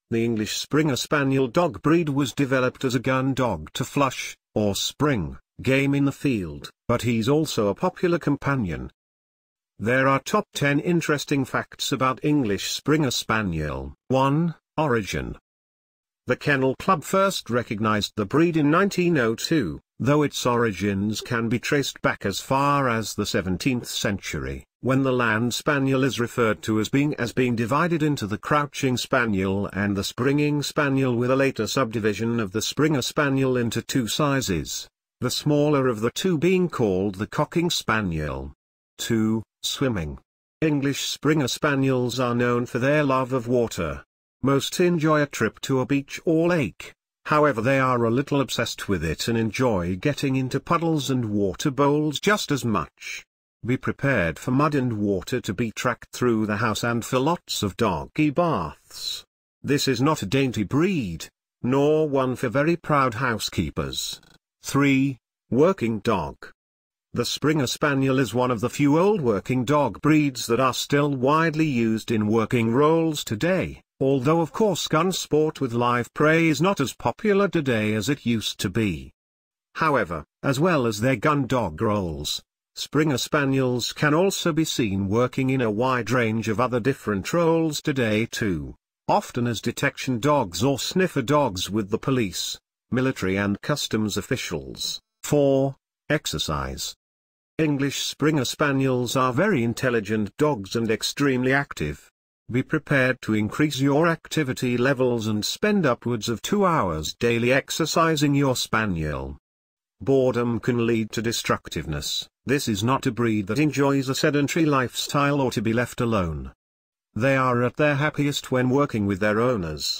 The English Springer Spaniel dog breed was developed as a gun dog to flush, or spring, game in the field, but he's also a popular companion. There are top 10 interesting facts about English Springer Spaniel. 1. Origin. The Kennel Club first recognized the breed in 1902, though its origins can be traced back as far as the 17th century, when the Land Spaniel is referred to as being divided into the Crouching Spaniel and the Springing Spaniel, with a later subdivision of the Springer Spaniel into two sizes, the smaller of the two being called the Cocking Spaniel. 2. Swimming. English Springer Spaniels are known for their love of water. Most enjoy a trip to a beach or lake, however they are a little obsessed with it and enjoy getting into puddles and water bowls just as much. Be prepared for mud and water to be tracked through the house and for lots of doggy baths. This is not a dainty breed, nor one for very proud housekeepers. 3. Working dog. The Springer Spaniel is one of the few old working dog breeds that are still widely used in working roles today, although of course gun sport with live prey is not as popular today as it used to be. However, as well as their gun dog roles, Springer Spaniels can also be seen working in a wide range of other different roles today too, often as detection dogs or sniffer dogs with the police, military and customs officials. 4. Exercise. English Springer Spaniels are very intelligent dogs and extremely active. Be prepared to increase your activity levels and spend upwards of 2 hours daily exercising your Spaniel. Boredom can lead to destructiveness. This is not a breed that enjoys a sedentary lifestyle or to be left alone. They are at their happiest when working with their owners.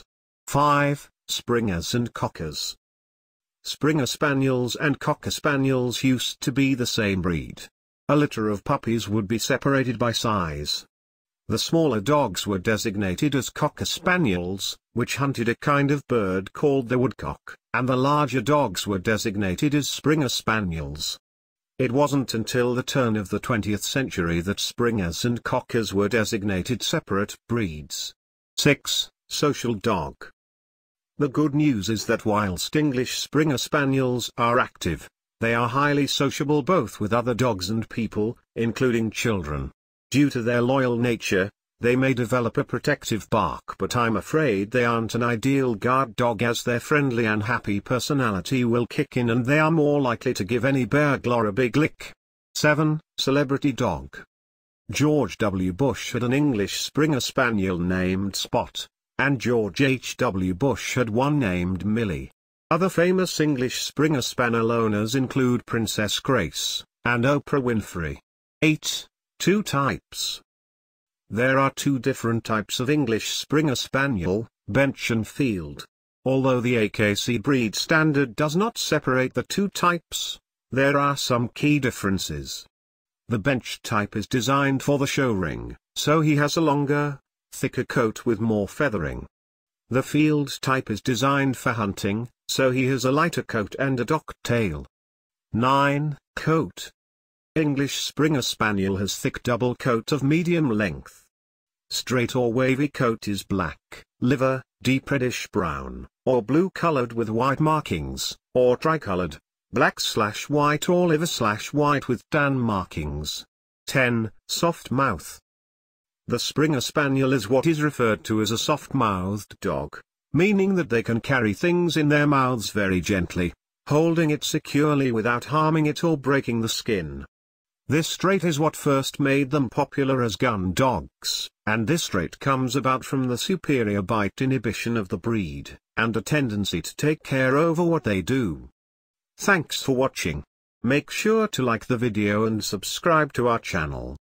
5. Springers and Cockers. Springer Spaniels and Cocker Spaniels used to be the same breed. A litter of puppies would be separated by size. The smaller dogs were designated as Cocker Spaniels, which hunted a kind of bird called the woodcock, and the larger dogs were designated as Springer Spaniels. It wasn't until the turn of the 20th century that Springers and Cockers were designated separate breeds. 6. Social dog. The good news is that whilst English Springer Spaniels are active, they are highly sociable both with other dogs and people, including children. Due to their loyal nature, they may develop a protective bark, but I'm afraid they aren't an ideal guard dog, as their friendly and happy personality will kick in and they are more likely to give any burglar a big lick. 7. Celebrity dog. George W. Bush had an English Springer Spaniel named Spot, and George H. W. Bush had one named Millie. Other famous English Springer Spaniel owners include Princess Grace, and Oprah Winfrey. 8. Two types. There are two different types of English Springer Spaniel, bench and field. Although the AKC breed standard does not separate the two types, there are some key differences. The bench type is designed for the show ring, so he has a longer, thicker coat with more feathering. The field type is designed for hunting, so he has a lighter coat and a docked tail. 9. Coat. English Springer Spaniel has thick double coat of medium length. Straight or wavy coat is black, liver, deep reddish brown, or blue colored with white markings, or tricolored, black/white or liver/white with tan markings. 10. Soft mouth. The Springer Spaniel is what is referred to as a soft-mouthed dog, meaning that they can carry things in their mouths very gently, holding it securely without harming it or breaking the skin. This trait is what first made them popular as gun dogs, and this trait comes about from the superior bite inhibition of the breed, and a tendency to take care over what they do. Thanks for watching. Make sure to like the video and subscribe to our channel.